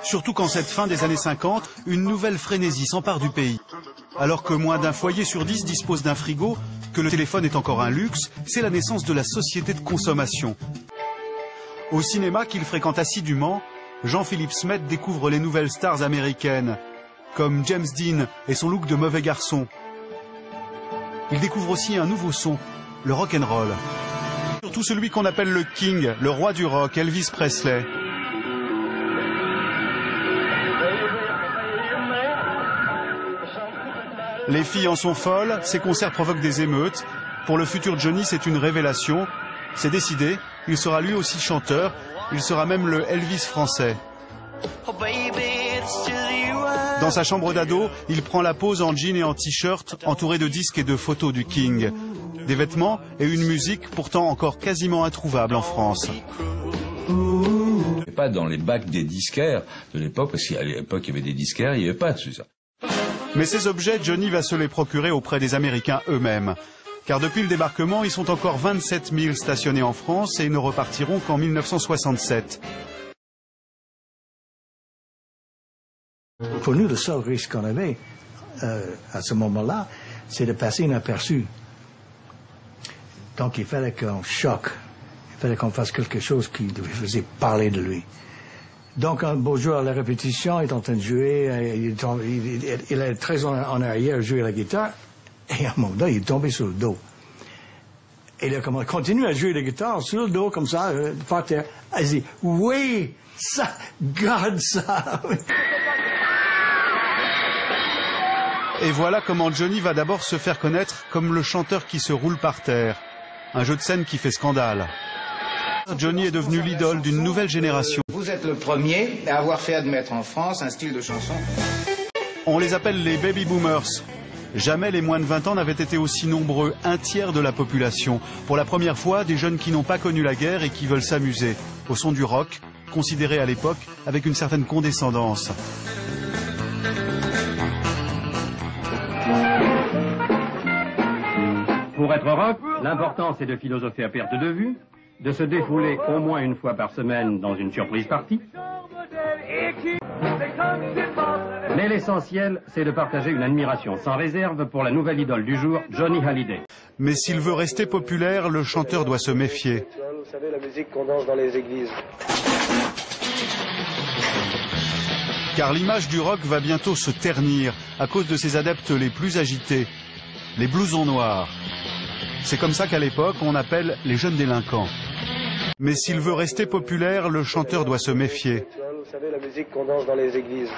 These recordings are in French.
Surtout qu'en cette fin des années 50, une nouvelle frénésie s'empare du pays. Alors que moins d'un foyer sur 10 dispose d'un frigo, que le téléphone est encore un luxe, c'est la naissance de la société de consommation. Au cinéma qu'il fréquente assidûment, Jean-Philippe Smet découvre les nouvelles stars américaines, comme James Dean et son look de mauvais garçon. Il découvre aussi un nouveau son, le rock'n'roll. Surtout celui qu'on appelle le King, le roi du rock, Elvis Presley. Les filles en sont folles, ses concerts provoquent des émeutes. Pour le futur Johnny, c'est une révélation. C'est décidé, il sera lui aussi chanteur, il sera même le Elvis français. Dans sa chambre d'ado, il prend la pose en jean et en t-shirt, entouré de disques et de photos du King. Des vêtements et une musique pourtant encore quasiment introuvable en France. Pas dans les bacs des disquaires de l'époque, parce qu'à l'époque il y avait des disquaires, il n'y avait pas de ça. Mais ces objets, Johnny va se les procurer auprès des Américains eux-mêmes. Car depuis le débarquement, ils sont encore 27 000 stationnés en France et ne repartiront qu'en 1967. Pour nous, le seul risque qu'on avait à ce moment-là, c'est de passer inaperçu. Donc il fallait qu'on choque, il fallait qu'on fasse quelque chose qui faisait parler de lui. Donc un beau jour à la répétition, il est en train de jouer, il est très en arrière, jouer la guitare, et à un moment donné, il est tombé sur le dos. Et il a continué à jouer la guitare sur le dos, comme ça, par terre. Il dit, oui, ça, garde ça. Et voilà comment Johnny va d'abord se faire connaître comme le chanteur qui se roule par terre. Un jeu de scène qui fait scandale. Johnny est devenu l'idole d'une nouvelle génération. Vous êtes le premier à avoir fait admettre en France un style de chanson. On les appelle les baby boomers. Jamais les moins de 20 ans n'avaient été aussi nombreux, un tiers de la population. Pour la première fois, des jeunes qui n'ont pas connu la guerre et qui veulent s'amuser. Au son du rock, considéré à l'époque avec une certaine condescendance. Pour être rock, l'important c'est de philosopher à perte de vue, de se défouler au moins une fois par semaine dans une surprise party. Mais l'essentiel, c'est de partager une admiration sans réserve pour la nouvelle idole du jour, Johnny Hallyday. Mais s'il veut rester populaire, le chanteur doit se méfier. Vous savez, la musique qu'on danse dans les églises. Car l'image du rock va bientôt se ternir à cause de ses adeptes les plus agités, les blousons noirs. C'est comme ça qu'à l'époque, on appelle les jeunes délinquants. Mais s'il veut rester populaire, le chanteur doit se méfier. Vous savez, la musique qu'on danse dans les églises.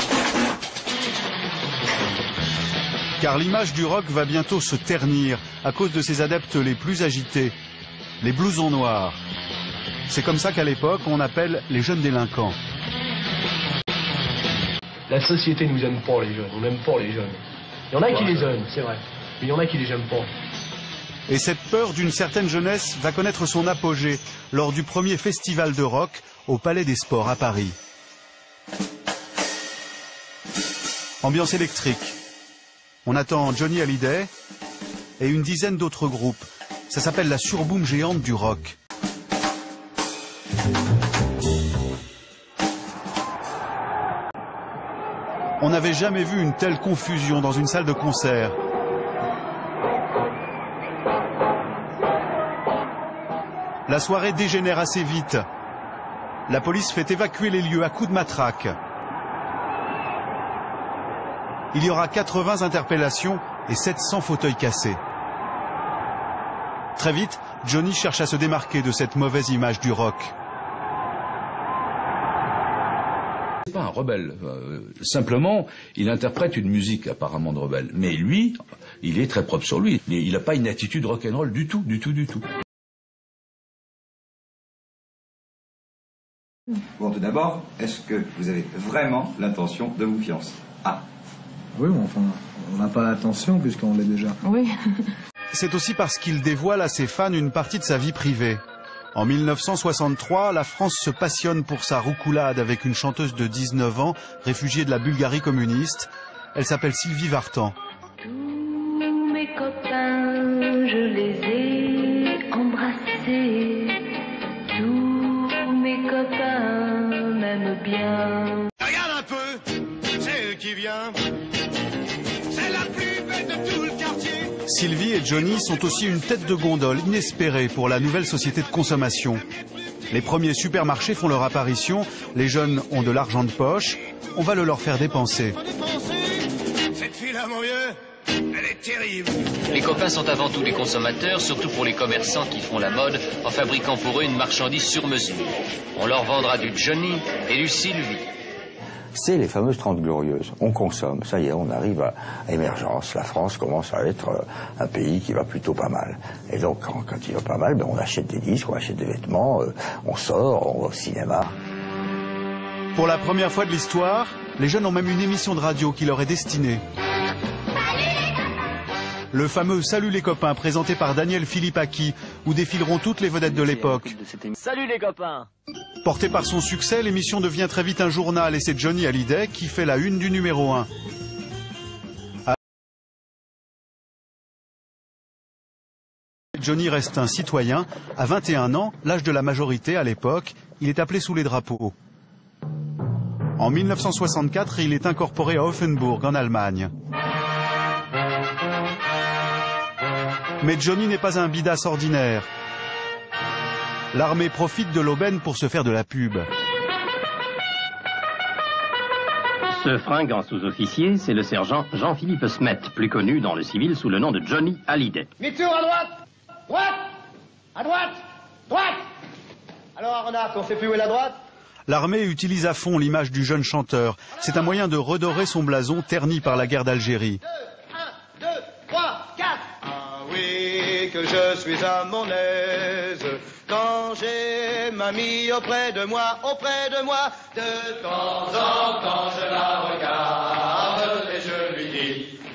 Car l'image du rock va bientôt se ternir à cause de ses adeptes les plus agités, les blousons noirs. C'est comme ça qu'à l'époque, on appelle les jeunes délinquants. La société nous aime pas les jeunes, on n'aime pas les jeunes. Il y en a qui les aiment, c'est vrai, mais il y en a qui les aiment pas. Et cette peur d'une certaine jeunesse va connaître son apogée lors du premier festival de rock au Palais des Sports à Paris. Ambiance électrique. On attend Johnny Hallyday et une dizaine d'autres groupes. Ça s'appelle la surboom géante du rock. On n'avait jamais vu une telle confusion dans une salle de concert. La soirée dégénère assez vite. La police fait évacuer les lieux à coups de matraque. Il y aura 80 interpellations et 700 fauteuils cassés. Très vite, Johnny cherche à se démarquer de cette mauvaise image du rock. C'est pas un rebelle. Simplement, il interprète une musique apparemment de rebelle. Mais lui, il est très propre sur lui. Il n'a pas une attitude rock'n'roll du tout, du tout, du tout. Bon, tout d'abord, est-ce que vous avez vraiment l'intention de vous fiancer? Ah. Oui, mais enfin, on n'a pas l'intention puisqu'on l'est déjà. Oui. C'est aussi parce qu'il dévoile à ses fans une partie de sa vie privée. En 1963, la France se passionne pour sa roucoulade avec une chanteuse de 19 ans, réfugiée de la Bulgarie communiste. Elle s'appelle Sylvie Vartan. Tous mes copains, je les ai embrassés. Tous mes copains m'aiment bien. viens. C'est la plus belle de tout le quartier. Sylvie et Johnny sont aussi une tête de gondole inespérée pour la nouvelle société de consommation. Les premiers supermarchés font leur apparition, les jeunes ont de l'argent de poche, on va le leur faire dépenser. Cette fille-là, mon vieux, elle est terrible. Les copains sont avant tout des consommateurs, surtout pour les commerçants qui font la mode en fabriquant pour eux une marchandise sur mesure. On leur vendra du Johnny et du Sylvie. C'est les fameuses 30 glorieuses. On consomme, ça y est, on arrive à émergence. La France commence à être un pays qui va plutôt pas mal. Et donc, quand il va pas mal, ben, on achète des disques, on achète des vêtements, on sort, on va au cinéma. Pour la première fois de l'histoire, les jeunes ont même une émission de radio qui leur est destinée. Le fameux Salut les copains, présenté par Daniel Philippaki, où défileront toutes les vedettes de l'époque. Salut les copains! Porté par son succès, l'émission devient très vite un journal et c'est Johnny Hallyday qui fait la une du numéro 1. Johnny reste un citoyen. À 21 ans, l'âge de la majorité à l'époque, il est appelé sous les drapeaux. En 1964, il est incorporé à Offenburg, en Allemagne. Mais Johnny n'est pas un bidasse ordinaire. L'armée profite de l'aubaine pour se faire de la pub. Ce fringant sous-officier, c'est le sergent Jean-Philippe Smet, plus connu dans le civil sous le nom de Johnny Hallyday. Mi-tour à droite! Droite! À droite! Droite! Alors, à remarque, on sait plus où est la droite? L'armée utilise à fond l'image du jeune chanteur. C'est un moyen de redorer son blason terni par la guerre d'Algérie. 1, 2, 3, 4! Ah oui, que je suis à mon aise quand j'ai mamie auprès de moi, de temps en temps je la regarde et je lui dis